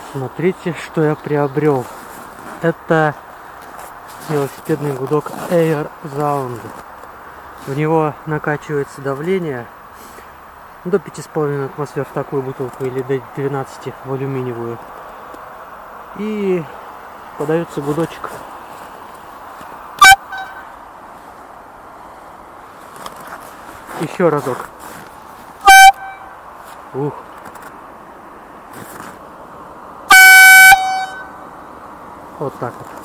Смотрите, что я приобрел. Это велосипедный гудок Air Sound. В него накачивается давление до 5,5 атмосфер в такую бутылку или до 12 в алюминиевую. И подается гудочек. Еще разок. Ух. Вот так вот.